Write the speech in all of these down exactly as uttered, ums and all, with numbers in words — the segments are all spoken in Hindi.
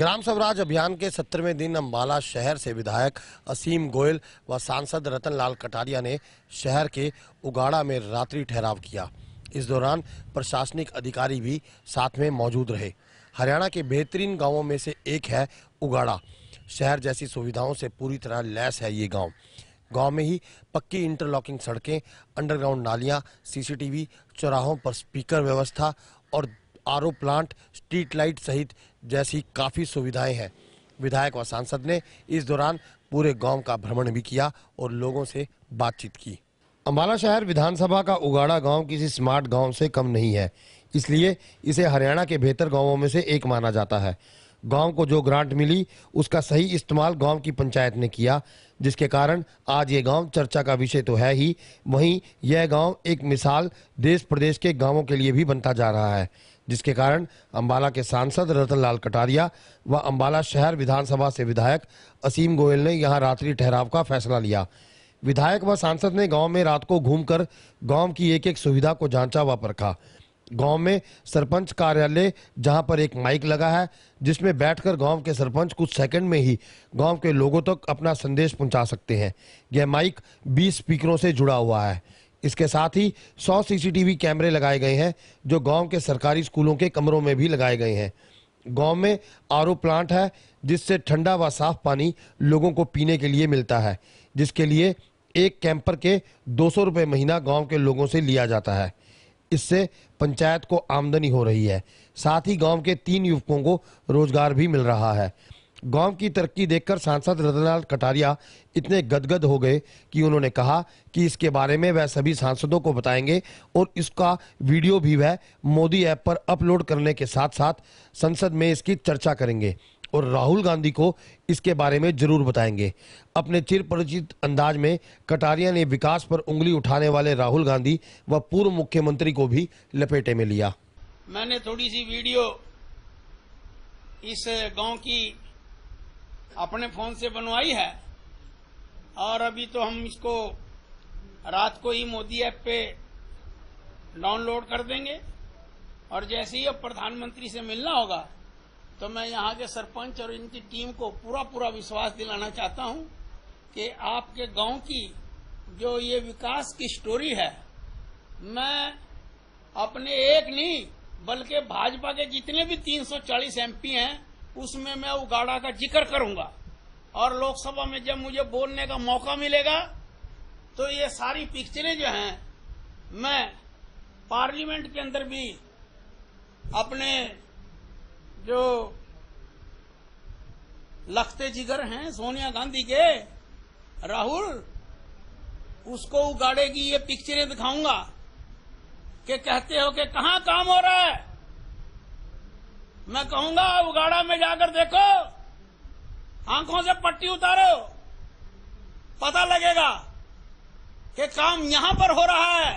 ग्राम स्वराज अभियान के सत्तरवें दिन अंबाला शहर से विधायक असीम गोयल व सांसद रतन लाल कटारिया ने शहर के उगाड़ा में रात्रि ठहराव किया। इस दौरान प्रशासनिक अधिकारी भी साथ में मौजूद रहे। हरियाणा के बेहतरीन गांवों में से एक है उगाड़ा। शहर जैसी सुविधाओं से पूरी तरह लैस है ये गांव। गांव में ही पक्की इंटरलॉकिंग सड़कें, अंडरग्राउंड नालियां, सीसीटीवी, चौराहों पर स्पीकर व्यवस्था और आरओ प्लांट, स्ट्रीट लाइट सहित जैसी काफी सुविधाएं हैं। विधायक व सांसद ने इस दौरान पूरे गांव का भ्रमण भी किया और लोगों से बातचीत की। अंबाला शहर विधानसभा का उगाड़ा गांव किसी स्मार्ट गांव से कम नहीं है, इसलिए इसे हरियाणा के बेहतर गांवों में से एक माना जाता है। गांव को जो ग्रांट मिली उसका सही इस्तेमाल गांव की पंचायत ने किया, जिसके कारण आज ये गांव चर्चा का विषय तो है ही, वहीं यह गांव एक मिसाल देश प्रदेश के गांवों के लिए भी बनता जा रहा है, जिसके कारण अंबाला के सांसद रतन लाल कटारिया व अंबाला शहर विधानसभा से विधायक असीम गोयल ने यहां रात्रि ठहराव का फैसला लिया। विधायक व सांसद ने गांव में रात को घूमकर गांव की एक एक सुविधा को जांचा व परखा। गांव में सरपंच कार्यालय, जहां पर एक माइक लगा है जिसमें बैठकर गांव के सरपंच कुछ सेकंड में ही गांव के लोगों तक अपना संदेश पहुंचा सकते हैं। यह माइक बीस स्पीकरों से जुड़ा हुआ है। इसके साथ ही सौ सीसीटीवी कैमरे लगाए गए हैं, जो गांव के सरकारी स्कूलों के कमरों में भी लगाए गए हैं। गांव में आरओ प्लांट है, जिससे ठंडा व साफ पानी लोगों को पीने के लिए मिलता है, जिसके लिए एक कैंपर के दो सौ रुपये महीना गांव के लोगों से लिया जाता है। इससे पंचायत को आमदनी हो रही है, साथ ही गांव के तीन युवकों को रोजगार भी मिल रहा है। गांव की तरक्की देखकर सांसद रतनलाल कटारिया इतने गदगद हो गए कि उन्होंने कहा कि इसके बारे में वह सभी सांसदों को बताएंगे और इसका वीडियो भी वह मोदी ऐप पर अपलोड करने के साथ साथ संसद में इसकी चर्चा करेंगे और राहुल गांधी को इसके बारे में जरूर बताएंगे। अपने चिर परिचित अंदाज में कटारिया ने विकास पर उंगली उठाने वाले राहुल गांधी व पूर्व मुख्यमंत्री को भी लपेटे में लिया। मैंने थोड़ी सी वीडियो इस गांव की अपने फोन से बनवाई है और अभी तो हम इसको रात को ही मोदी ऐप पे डाउनलोड कर देंगे और जैसे ही अब प्रधानमंत्री से मिलना होगा तो मैं यहाँ के सरपंच और इनकी टीम को पूरा पूरा विश्वास दिलाना चाहता हूँ कि आपके गांव की जो ये विकास की स्टोरी है, मैं अपने एक नहीं बल्कि भाजपा के जितने भी तीन सौ चालीस एमपी हैं उसमें मैं उगाड़ा का जिक्र करूंगा और लोकसभा में जब मुझे बोलने का मौका मिलेगा तो ये सारी पिक्चरें जो हैं मैं पार्लियामेंट के अंदर भी अपने जो लखते जिगर हैं सोनिया गांधी के, राहुल, उसको उगाड़े की ये पिक्चरें दिखाऊंगा कि कहते हो कि कहां काम हो रहा है। मैं कहूंगा उगाड़ा में जाकर देखो, आंखों से पट्टी उतारो, पता लगेगा कि काम यहां पर हो रहा है।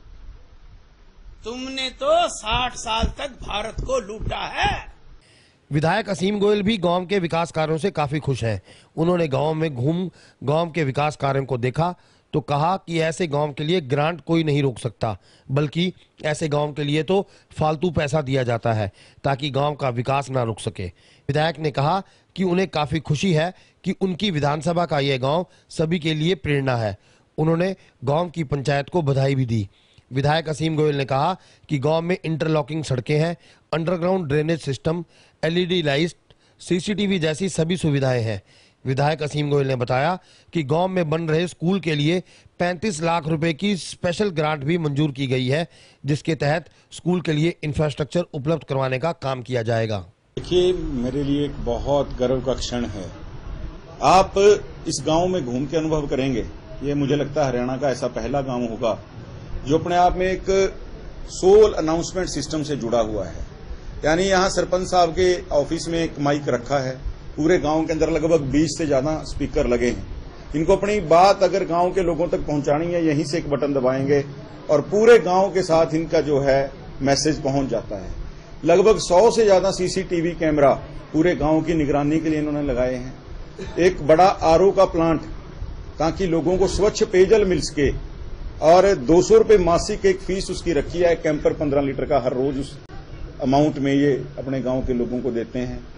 तुमने तो साठ साल तक भारत को लूटा है। विधायक असीम गोयल भी गांव के विकास कार्यों से काफी खुश हैं। उन्होंने गांव में घूम गांव के विकास कार्यों को देखा तो कहा कि ऐसे गांव के लिए ग्रांट कोई नहीं रोक सकता, बल्कि ऐसे गांव के लिए तो फालतू पैसा दिया जाता है ताकि गांव का विकास ना रुक सके। विधायक ने कहा कि उन्हें काफी खुशी है कि उनकी विधानसभा का यह गांव सभी के लिए प्रेरणा है। उन्होंने गांव की पंचायत को बधाई भी दी। विधायक असीम गोयल ने कहा कि गांव में इंटरलॉकिंग सड़कें हैं, underground drainage system, LED light, CCTV जैसी सभी सुविधाएं हैं। विधायक असीम गोयल ने बताया कि गांव में बन रहे स्कूल के लिए पैंतीस लाख रुपए की स्पेशल ग्रांट भी मंजूर की गई है, जिसके तहत स्कूल के लिए इंफ्रास्ट्रक्चर उपलब्ध करवाने का काम किया जाएगा। देखिए, मेरे लिए एक बहुत गर्व का क्षण है। आप इस गांव में घूम के अनुभव करेंगे, ये मुझे लगता है हरियाणा का ऐसा पहला गांव होगा जो अपने आप में एक सोल अनाउंसमेंट सिस्टम से जुड़ा हुआ है। यानी यहाँ सरपंच साहब के ऑफिस में एक माइक रखा है, पूरे गांव के अंदर लगभग बीस से ज्यादा स्पीकर लगे हैं। इनको अपनी बात अगर गांव के लोगों तक पहुंचानी है, यहीं से एक बटन दबाएंगे और पूरे गांव के साथ इनका जो है मैसेज पहुंच जाता है। लगभग सौ से ज्यादा सीसीटीवी कैमरा पूरे गांव की निगरानी के लिए इन्होंने लगाए हैं। एक बड़ा आरओ का प्लांट ताकि लोगों को स्वच्छ पेयजल मिल सके और दो सौ रुपये मासिक एक फीस उसकी रखी है। कैंपर पंद्रह लीटर का हर रोज उस अमाउंट में ये अपने गांव के लोगों को देते हैं।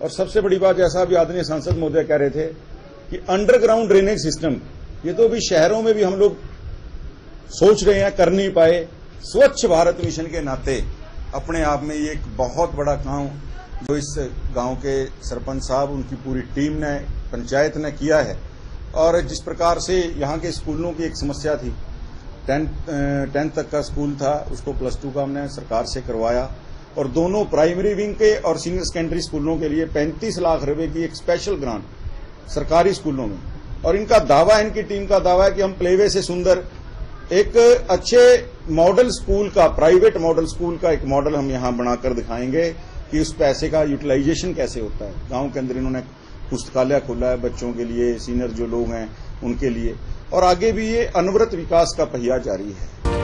और सबसे बड़ी बात, जैसा अभी आदरणीय सांसद महोदय कह रहे थे कि अंडरग्राउंड ड्रेनेज सिस्टम, ये तो अभी शहरों में भी हम लोग सोच रहे हैं, कर नहीं पाए। स्वच्छ भारत मिशन के नाते अपने आप में ये एक बहुत बड़ा काम जो इस गांव के सरपंच साहब, उनकी पूरी टीम ने, पंचायत ने किया है। और जिस प्रकार से यहाँ के स्कूलों की एक समस्या थी, टेंथ टेंथ तक का स्कूल था, उसको प्लस टू का हमने सरकार से करवाया और दोनों प्राइमरी विंग के और सीनियर सेकेंडरी स्कूलों के लिए पैंतीस लाख रुपए की एक स्पेशल ग्रांट सरकारी स्कूलों में। और इनका दावा, इनकी टीम का दावा है कि हम प्लेवे से सुंदर एक अच्छे मॉडल स्कूल का, प्राइवेट मॉडल स्कूल का एक मॉडल हम यहाँ बनाकर दिखाएंगे कि उस पैसे का यूटिलाइजेशन कैसे होता है। गांव के अंदर इन्होंने पुस्तकालय खोला है बच्चों के लिए, सीनियर जो लोग हैं उनके लिए, और आगे भी ये अनवरत विकास का पहिया जारी है।